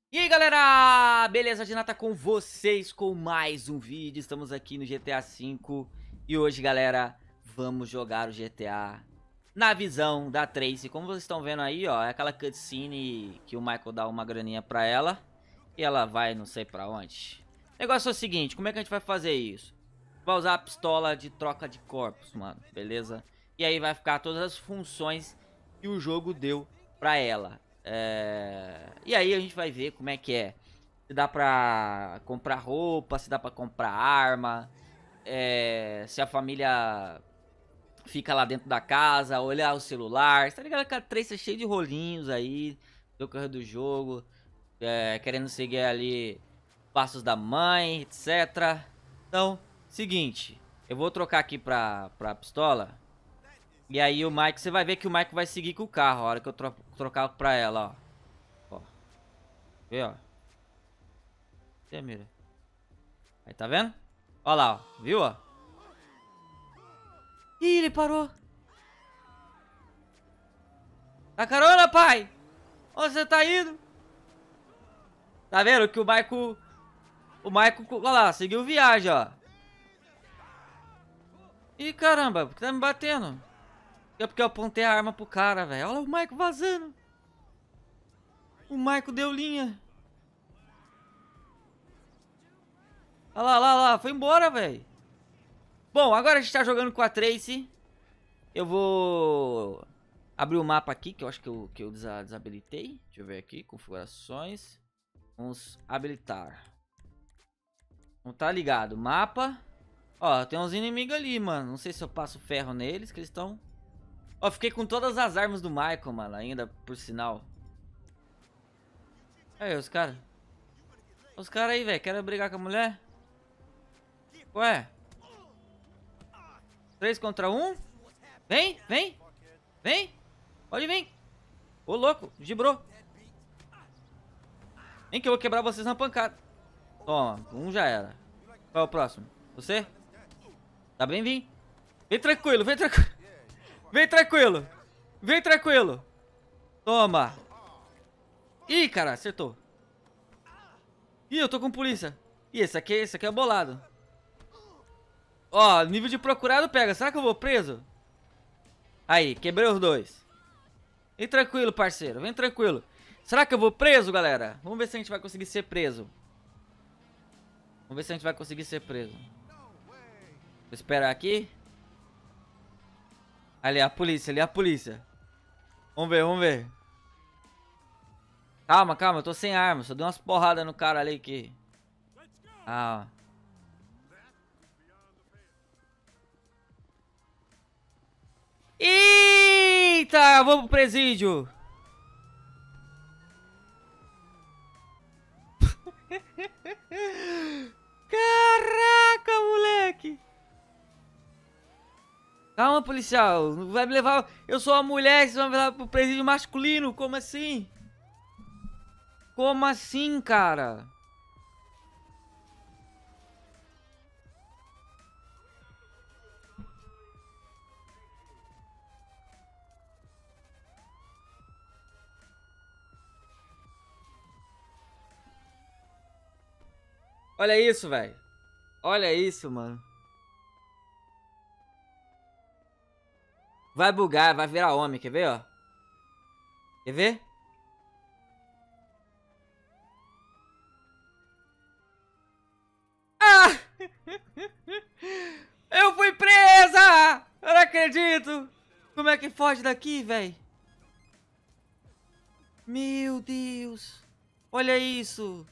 E aí galera, beleza? Renata com vocês com mais um vídeo. Estamos aqui no GTA V e hoje galera, vamos jogar o GTA na visão da Tracy. Como vocês estão vendo aí, ó, é aquela cutscene que o Michael dá uma graninha pra ela e ela vai não sei pra onde. O negócio é o seguinte, como é que a gente vai fazer isso? Vai usar a pistola de troca de corpos, mano, beleza? E aí vai ficar todas as funções que o jogo deu pra ela. E aí a gente vai ver como é que é. Se dá pra comprar roupa, se dá pra comprar arma, se a família fica lá dentro da casa, olhar o celular. Tá ligado que a Trace é cheia de rolinhos aí do correr do jogo, querendo seguir ali passos da mãe, etc. Então, seguinte, eu vou trocar aqui pra pistola. E aí o Mike, você vai ver que o Mike vai seguir com o carro a hora que eu trocar pra ela, ó. Ó. Vê, ó. Você mira. Aí, tá vendo? Ó lá, ó. Viu, ó? Ih, ele parou. Tá carona, pai? Onde você tá indo? Tá vendo que o Michael... Olha lá, seguiu viagem, ó. Ih, caramba, por que tá me batendo? É porque eu apontei a arma pro cara, velho. Olha o Michael vazando. O Michael deu linha. Olha lá, olha lá, foi embora, velho. Bom, agora a gente tá jogando com a Tracy. Eu vou abrir o mapa aqui, que eu acho que eu desabilitei. Deixa eu ver aqui, configurações. Vamos habilitar. Não tá ligado, mapa. Ó, tem uns inimigos ali, mano. Não sei se eu passo ferro neles, que eles estão... Ó, fiquei com todas as armas do Michael, mano, ainda, por sinal. Aí, os caras. Os caras aí, velho, querem brigar com a mulher? Ué? 3 contra 1? Vem, vem. Vem. Pode vir. Ô, louco, gibrou. Vem que eu vou quebrar vocês na pancada. Toma, um já era. Qual é o próximo? Você? Tá bem, vim. Vem tranquilo, vem tranquilo. Vem tranquilo. Vem tranquilo. Toma. Ih, cara, acertou. Ih, eu tô com polícia. Ih, esse aqui é bolado. Ó, nível de procurado pega. Será que eu vou preso? Aí, quebrei os dois. Vem tranquilo, parceiro. Vem tranquilo. Será que eu vou preso, galera? Vamos ver se a gente vai conseguir ser preso. Vamos ver se a gente vai conseguir ser preso. Vou esperar aqui. Ali, a polícia, ali, a polícia. Vamos ver, vamos ver. Calma, calma, eu tô sem arma. Só dei umas porradas no cara ali que... Ah, ó. Eita, vamos pro presídio. Caraca, moleque. Calma, policial. Não vai me levar... Eu sou uma mulher, vocês vão me levar pro presídio masculino. Como assim? Como assim, cara? Olha isso, velho. Olha isso, mano. Vai bugar, vai virar homem, quer ver, ó? Quer ver? Ah! Eu fui presa! Eu não acredito! Como é que foge daqui, velho? Meu Deus! Olha isso!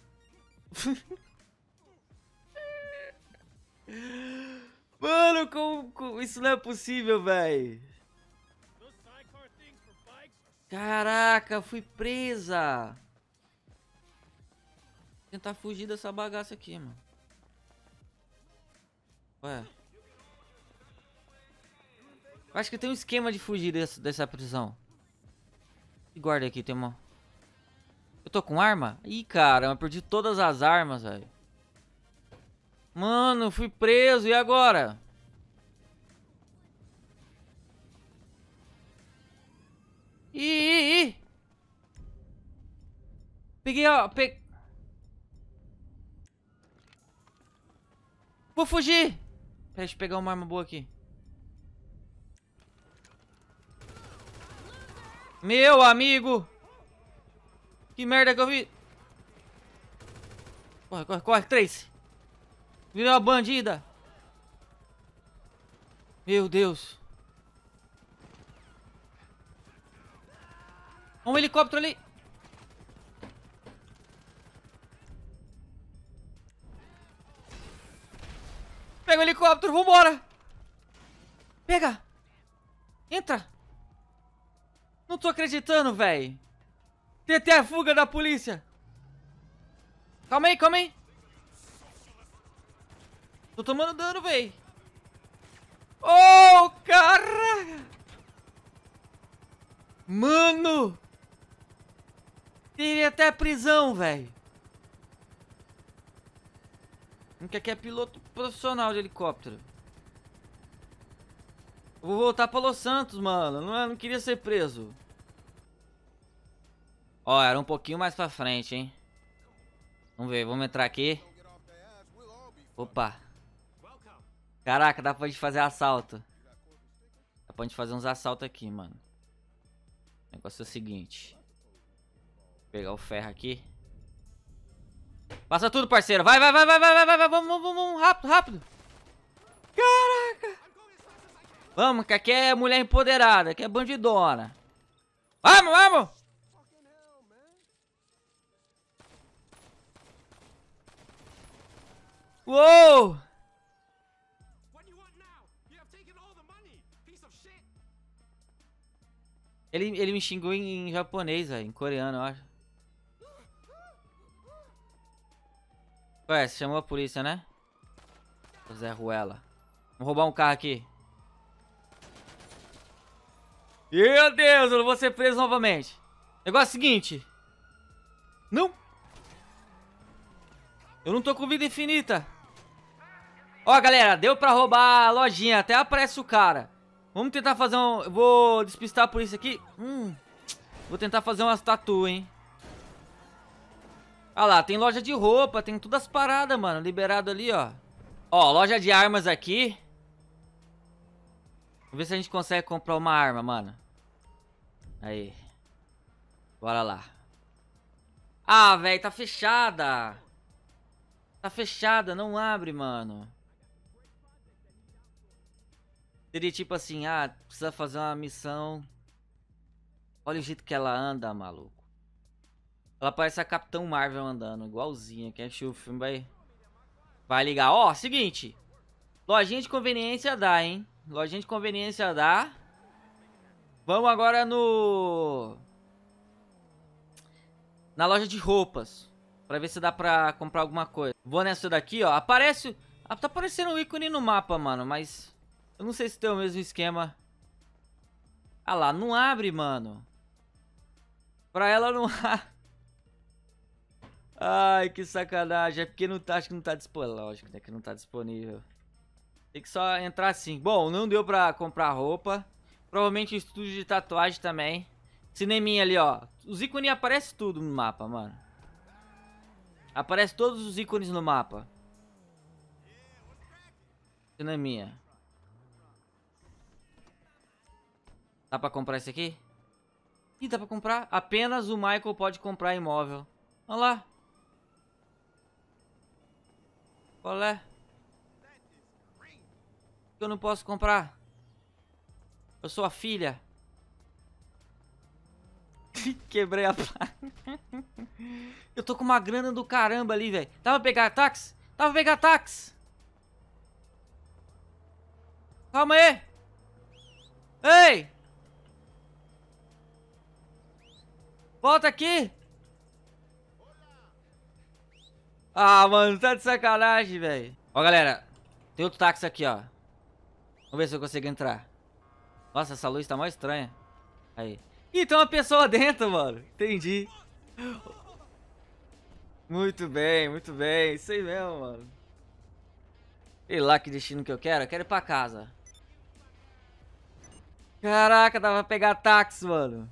Mano, como isso não é possível, velho? Caraca, fui presa! Vou tentar fugir dessa bagaça aqui, mano. Ué. Acho que tem um esquema de fugir dessa prisão. E guarda aqui, tem uma... Eu tô com arma? Ih, caramba, perdi todas as armas, velho. Mano, fui preso, e agora? Ih! Peguei, ó, Vou fugir. Pera, deixa eu pegar uma arma boa aqui. Meu amigo. Que merda que eu vi. Corre, corre, corre, Tracy. Virou uma bandida. Meu Deus. Um helicóptero ali. Pega o helicóptero, vambora. Pega. Entra. Não tô acreditando, velho. Tem até a fuga da polícia. Calma aí, calma aí. Tô tomando dano, velho. Oh, caraca. Mano. Teria até prisão, velho. Que aqui é piloto profissional de helicóptero. Eu vou voltar pra Los Santos, mano. Não queria ser preso. Ó, era um pouquinho mais pra frente, hein. Vamos ver, vamos entrar aqui. Opa. Caraca, dá pra gente fazer assalto. Dá pra gente fazer uns assaltos aqui, mano. O negócio é o seguinte. Vou pegar o ferro aqui. Passa tudo, parceiro. Vai, vai, vai, vai, vai, vai, vai. Vamos, rápido, rápido. Caraca. Vamos, que aqui é mulher empoderada, aqui é bandidona. Vamos, vamos. Uou. Ele me xingou em japonês, velho, em coreano, eu acho. Ué, você chamou a polícia, né? Zé Ruela. Vamos roubar um carro aqui. Meu Deus, eu não vou ser preso novamente. Negócio é o seguinte. Não. Eu não tô com vida infinita. Ó, galera, deu pra roubar a lojinha. Até aparece o cara. Vamos tentar fazer um... Eu vou despistar a polícia aqui. Vou tentar fazer umas tatu, hein. Ah lá, tem loja de roupa. Tem todas as paradas, mano. Liberado ali, ó. Ó, loja de armas aqui. Vamos ver se a gente consegue comprar uma arma, mano. Aí. Bora lá. Ah, velho, tá fechada. Tá fechada, não abre, mano. Seria tipo assim, ah, precisa fazer uma missão. Olha o jeito que ela anda, maluco. Ela parece a Capitão Marvel andando, igualzinha. Quem assistiu o filme vai ligar. Ó, seguinte. Lojinha de conveniência dá, hein. Lojinha de conveniência dá. Vamos agora na loja de roupas. Pra ver se dá pra comprar alguma coisa. Vou nessa daqui, ó. Aparece... Ah, tá aparecendo um ícone no mapa, mano. Mas... eu não sei se tem o mesmo esquema. Ah lá, não abre, mano. Pra ela não abre. Ai, que sacanagem. É porque não tá, acho que não tá disponível. Lógico, né, que não tá disponível. Tem que só entrar assim. Bom, não deu pra comprar roupa. Provavelmente estúdio de tatuagem também. Cineminha ali, ó. Os ícones aparecem tudo no mapa, mano. Aparece todos os ícones no mapa. Cineminha. Dá pra comprar esse aqui? Ih, dá pra comprar? Apenas o Michael pode comprar imóvel. Olha lá. Qual é? Eu não posso comprar. Eu sou a filha. Quebrei a placa. Eu tô com uma grana do caramba ali, velho. Dá pra pegar táxi? Dá pra pegar táxi? Calma aí. Ei! Volta aqui. Ah, mano, tá de sacanagem, velho. Ó, galera. Tem outro táxi aqui, ó. Vamos ver se eu consigo entrar. Nossa, essa luz tá mó estranha. Aí. Ih, tem uma pessoa dentro, mano. Entendi. Muito bem, muito bem. Isso aí mesmo, mano. Sei lá que destino que eu quero. Eu quero ir pra casa. Caraca, dá pra pegar táxi, mano.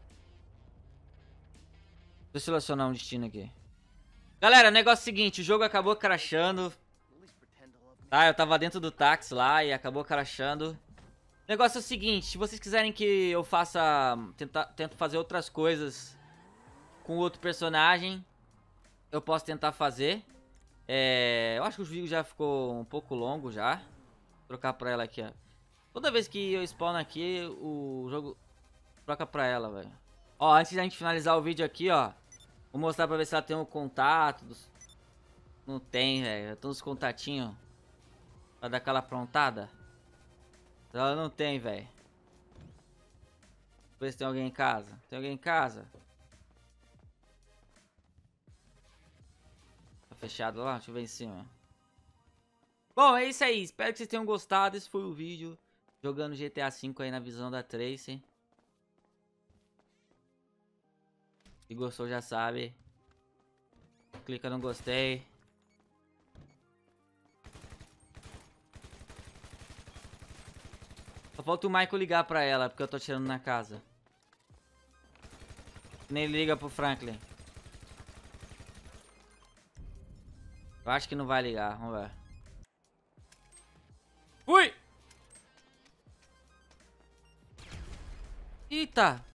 Deixa eu selecionar um destino aqui. Galera, negócio é o seguinte. O jogo acabou crashando. Tá, eu tava dentro do táxi lá e acabou crashando. O negócio é o seguinte, se vocês quiserem que eu faça... Tento fazer outras coisas com outro personagem, eu posso tentar fazer. Eu acho que o vídeo já ficou um pouco longo já. Vou trocar pra ela aqui, ó. Toda vez que eu spawno aqui, o jogo troca pra ela, velho. Ó, antes da gente finalizar o vídeo aqui, ó. Vou mostrar pra ver se ela tem um contato. Não tem, velho. Tem uns contatinhos pra dar aquela aprontada. Ela não tem, velho. Ver se tem alguém em casa. Tem alguém em casa? Tá fechado lá? Deixa eu ver em cima. Bom, é isso aí. Espero que vocês tenham gostado. Esse foi o vídeo jogando GTA V aí na visão da Tracy. Se gostou já sabe. Clica no gostei. Só falta o Michael ligar pra ela, porque eu tô tirando na casa. Nem liga pro Franklin. Eu acho que não vai ligar, vamos ver. Fui! Eita!